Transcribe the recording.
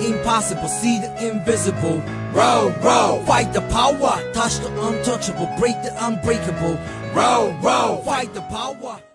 impossible, see the invisible. Row, row, fight the power, touch the untouchable, break the unbreakable. Row, row, fight the power.